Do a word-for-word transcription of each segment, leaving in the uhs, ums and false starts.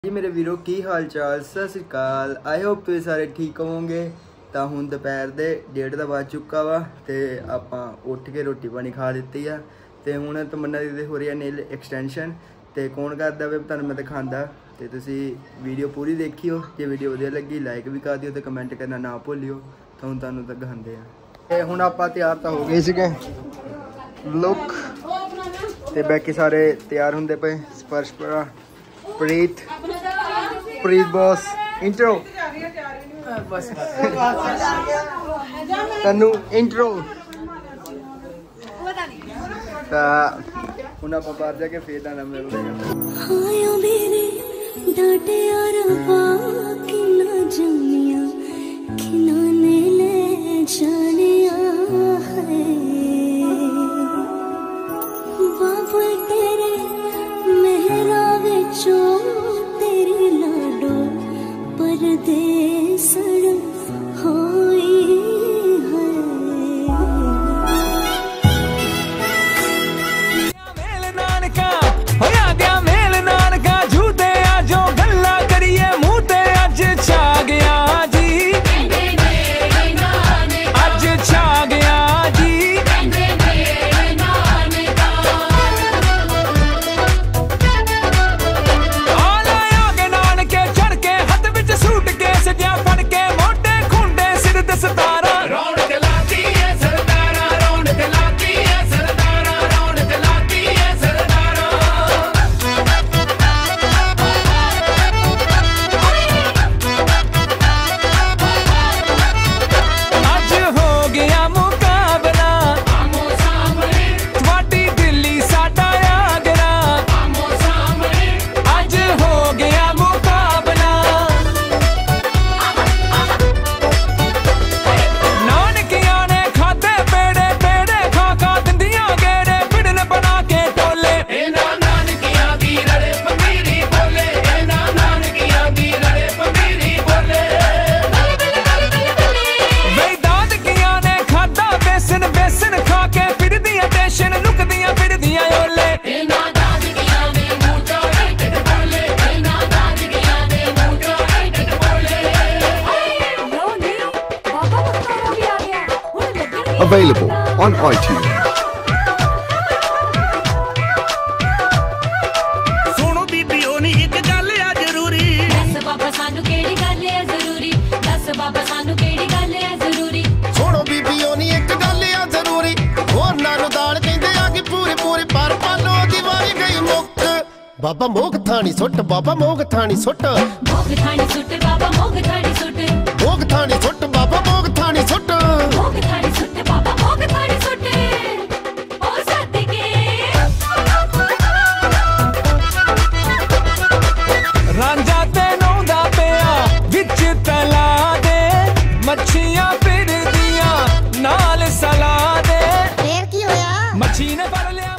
जी मेरे वीरों की हाल चाल सत श्री अकाल। आई होप तुसीं सारे ठीक होवोगे। तो हुण दोपहर दे डेढ़ दा बज चुका वा ते आपां उठ के रोटी पानी खा लित्ती आ ते हुण तमन्ना दीदी हो रही है नेल एक्सटेंशन ते कौन करदा वे तुहानूं मैं दिखांदा ते तुसीं वीडियो पूरी देखियो। जे वीडियो वधिया लगी लाइक भी कर दिओ ते कमेंट करना ना भुल्लिओ। तो हुण तुहानूं दिखांदे आ ते हुण आपां तैयार तां हो गए सीगे लुक ते बाकी सारे तैयार हुंदे पे। स्पर्श भरा Preet Preet boss intro Tanu intro हुण आपां बाहर जाके फिर आना मिलदे Available on iTunes. सुनो बीबी ओनी एक गल आ जरूरी दस बाबा सानू केड़ी गल आ जरूरी दस बाबा सानू केड़ी गल आ जरूरी सुनो बीबी ओनी एक गल आ जरूरी होर नानू दाल कहंदे आ कि पूरी पूरी पर पालो दी वारी गई मुक बाबा मोग थानी सुट बाबा मोग थानी सुट मोग थानी सुट बाबा मोग थानी सुट मोग थानी सुट बाबा मोग थानी सुट मोग थानी सुट बाबा मोग थानी सुट ओ सदके रांझा ते नौंदा पिया विच तला दे मच्छियां फिरदियां नाल सला दे फिर की होया मच्छी ने फड़ लिया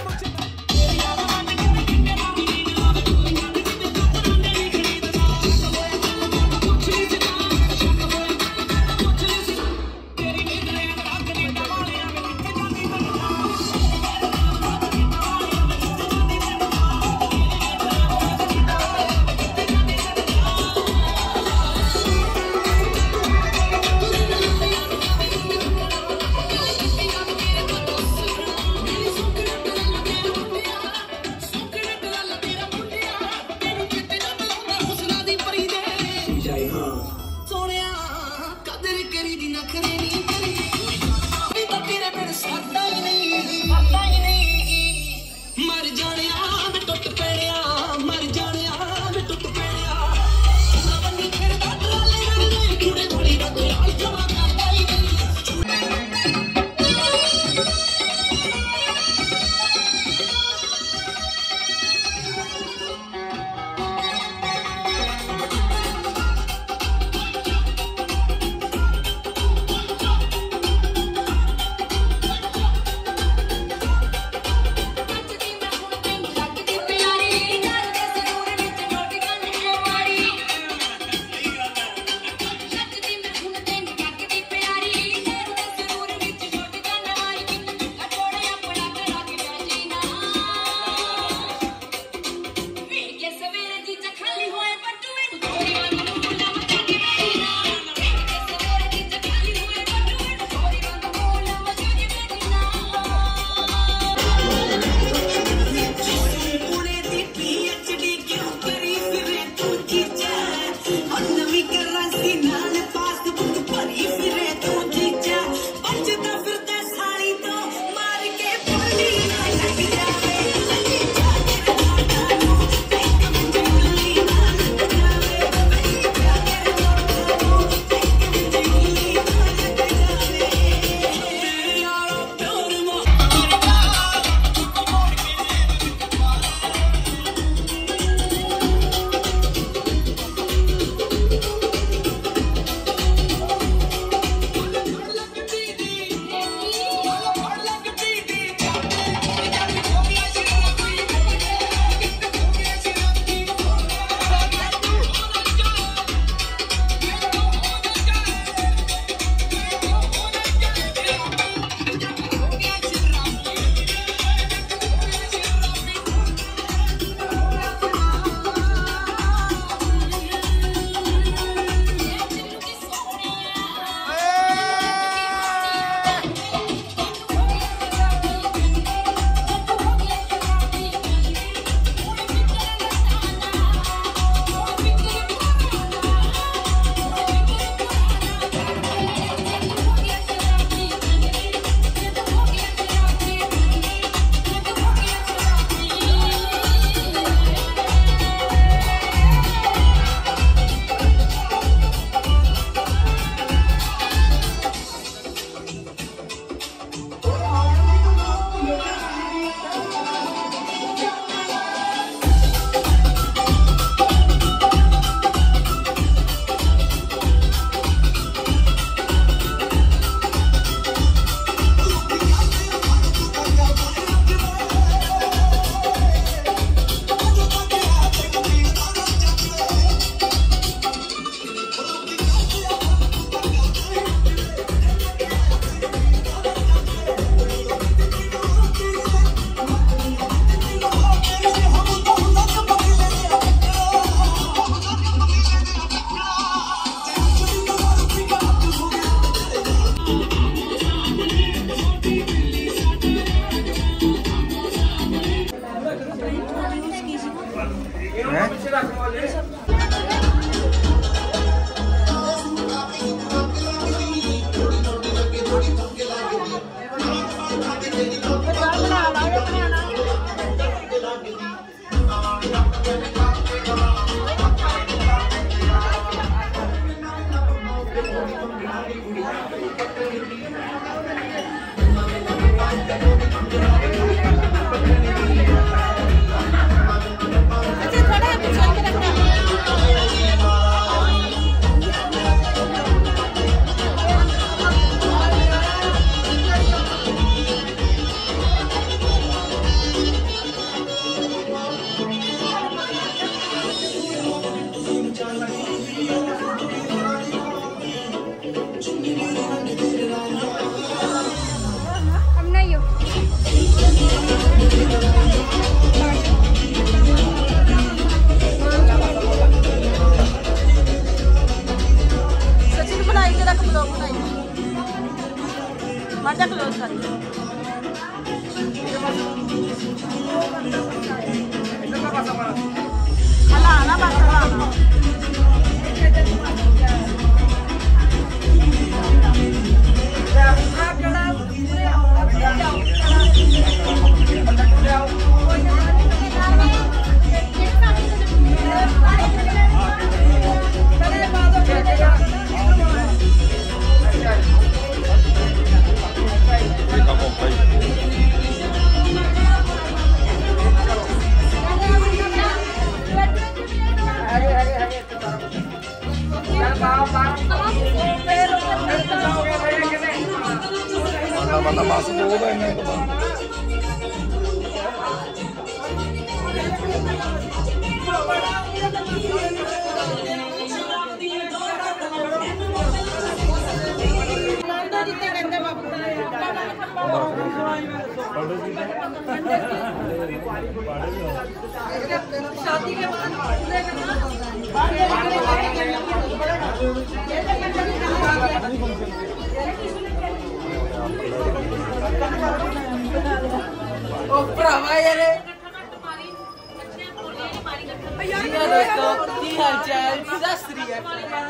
शादी के बाद भरावा यार दोस्तों की हाल चाल सस्त्री है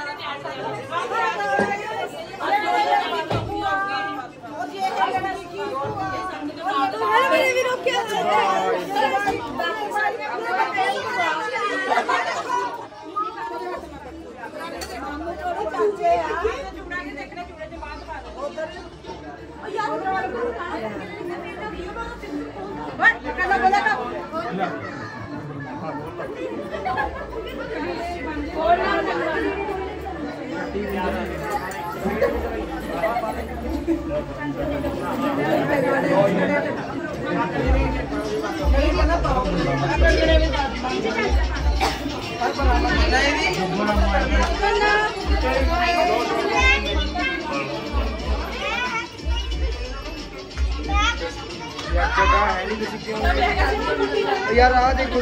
यार आ देखो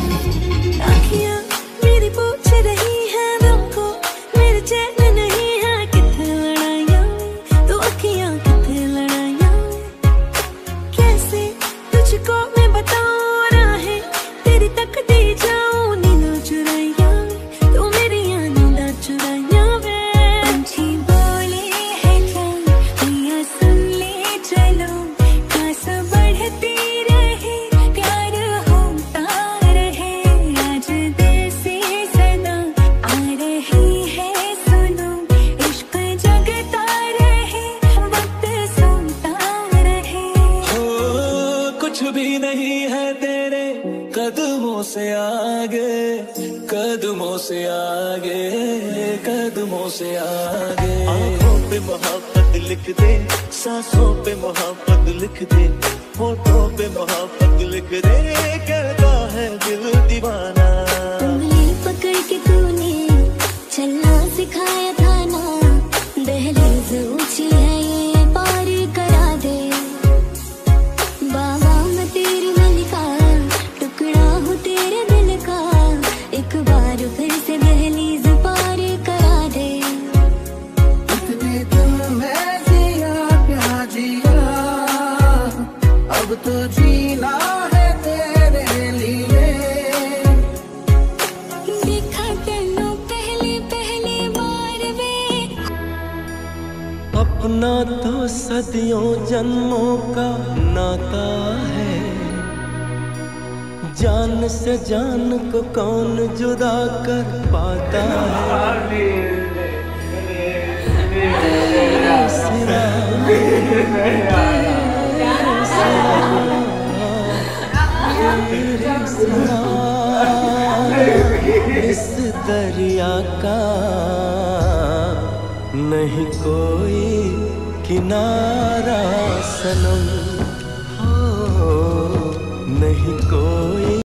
मेरी पूछ रही है हमको मेरे चैन नहीं है से आगे, कदमों से आगे, कदमों से आगे। आँखों पे मोहब्बत लिख दे, सांसों पे मोहब्बत लिख दे, होठों पे मोहब्बत लिख दे, कहता है दिल दीवाना। उंगली पकड़ के तूने चलना सिखाया था ना, दहलीज ऊंची है ये पार करा दे। बाबा मैं तेरी मलिका, टुकड़ा हूँ तेरे दिल का, एक बार फिर से दहलीज पार करा दे। इतने दिल में जिया क्या जिया, अब तो जीना है तेरे लिए। देखा तेनू पहली पहली बार वे, अपना तो सदियों जन्मों का नाता है, जान से जान को कौन जुदा कर पाता है। तेरे सिवा, तेरे सिवा इस दरिया का नहीं कोई किनारा सनम, हो नहीं कोई।